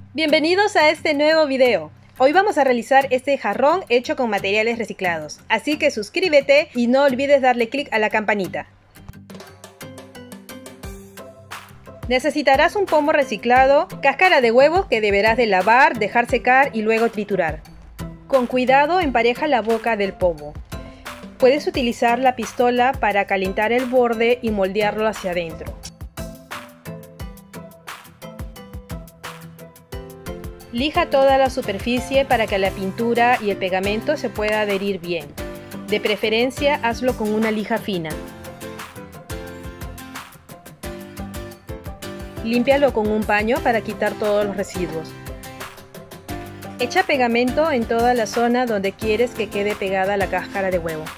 Bienvenidos a este nuevo video. Hoy vamos a realizar este jarrón hecho con materiales reciclados. Así que suscríbete y no olvides darle clic a la campanita. Necesitarás un pomo reciclado, cáscara de huevo que deberás de lavar, dejar secar y luego triturar. Con cuidado empareja la boca del pomo. Puedes utilizar la pistola para calentar el borde y moldearlo hacia adentro. Lija toda la superficie para que la pintura y el pegamento se pueda adherir bien. De preferencia, hazlo con una lija fina. Límpialo con un paño para quitar todos los residuos. Echa pegamento en toda la zona donde quieres que quede pegada la cáscara de huevo.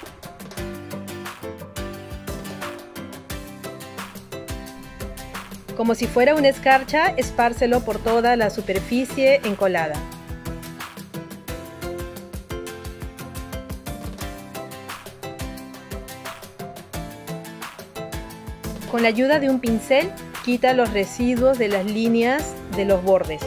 Como si fuera una escarcha, espárcelo por toda la superficie encolada. Con la ayuda de un pincel, quita los residuos de las líneas de los bordes.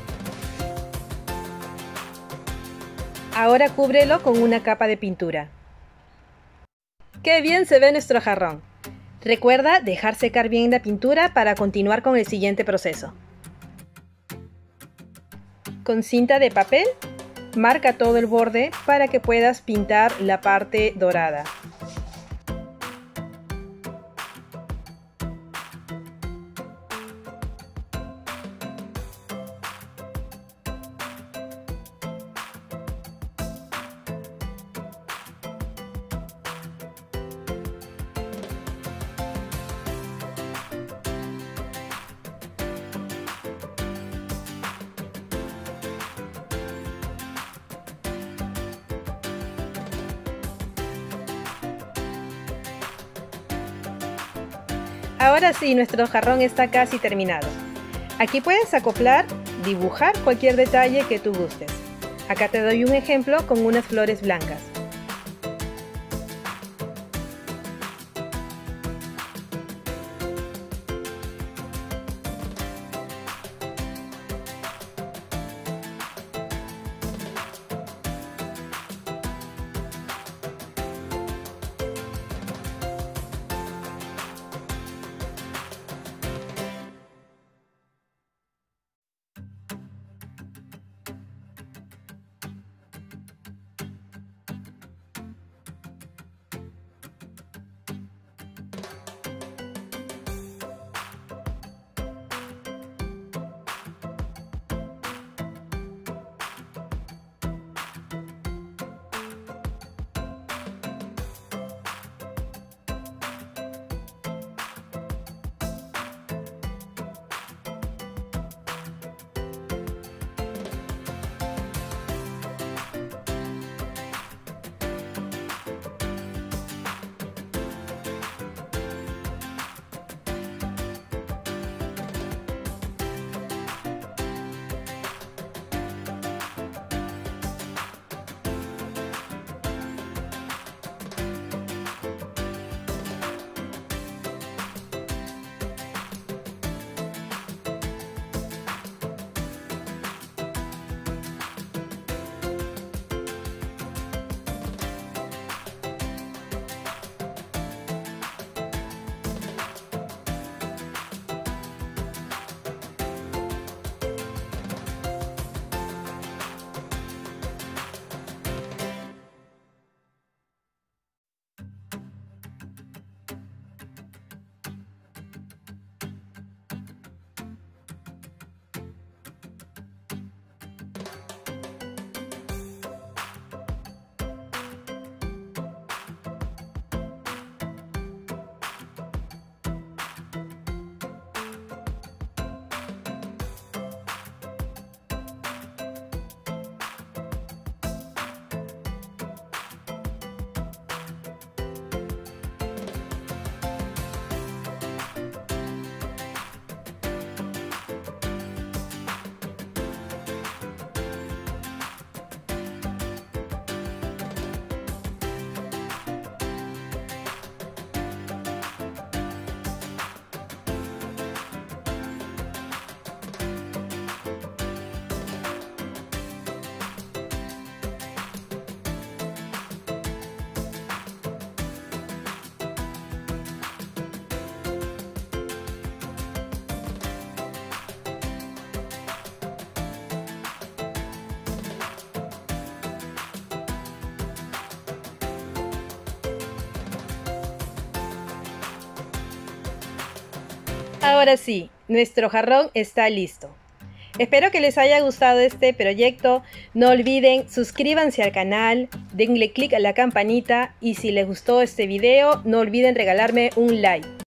Ahora cúbrelo con una capa de pintura. ¡Qué bien se ve nuestro jarrón! Recuerda dejar secar bien la pintura para continuar con el siguiente proceso. Con cinta de papel, marca todo el borde para que puedas pintar la parte dorada. Ahora sí, nuestro jarrón está casi terminado. Aquí puedes acoplar, dibujar cualquier detalle que tú gustes. Acá te doy un ejemplo con unas flores blancas. Ahora sí, nuestro jarrón está listo. Espero que les haya gustado este proyecto. No olviden suscríbanse al canal, denle click a la campanita y si les gustó este video no olviden regalarme un like.